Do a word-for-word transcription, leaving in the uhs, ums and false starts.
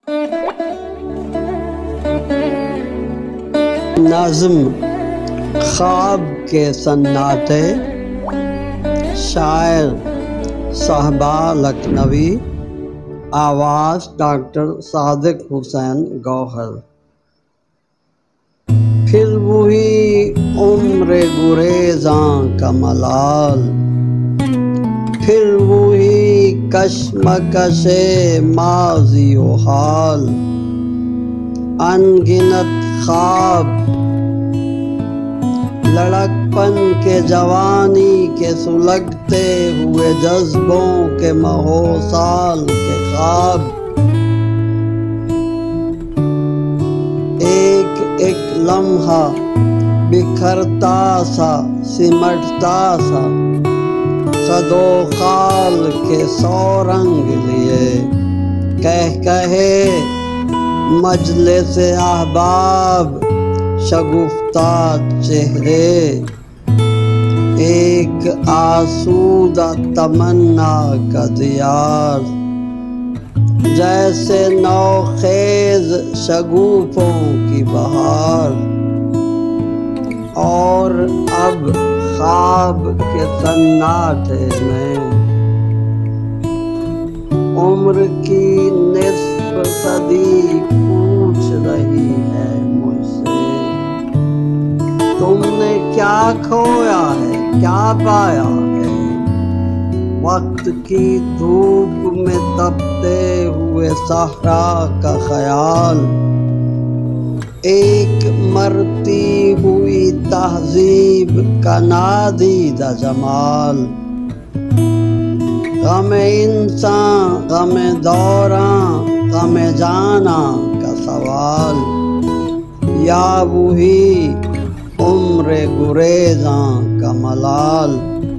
नज़्म ख्वाब के सन्नाटे, शायर साहबा लखनवी, आवाज़ डॉक्टर सादिक हुसैन गौहर। फिर वही उम्र गुरेज़ां का मलाल, फिर वही कश्मकशे माज़ी ओ हाल। अनगिनत ख्वाब लड़कपन के जवानी के सुलगते हुए जज्बों के महोसाल के ख्वाब। एक एक लम्हा बिखरता सा सिमटता सा, सदो खाल के सौ रंग लिए कह कहे मजलिस अहबाब शगुफ्ता चेहरे। एक आसूदा तमन्ना का दियार, जैसे नौखेज शगुफों की बहार। और अब ख्वाब के सन्नाटे में उम्र की निस्फ सदी पूछ रही है मुझसे, तुमने क्या खोया है क्या पाया है। वक्त की धूप में तपते हुए सहरा का ख्याल, एक मरती हुई तहजीब का नादीदा जमाल। गमे इंसान गमे दौरां गमे जाना का सवाल, या वही उम्र गुरेज़ां का मलाल।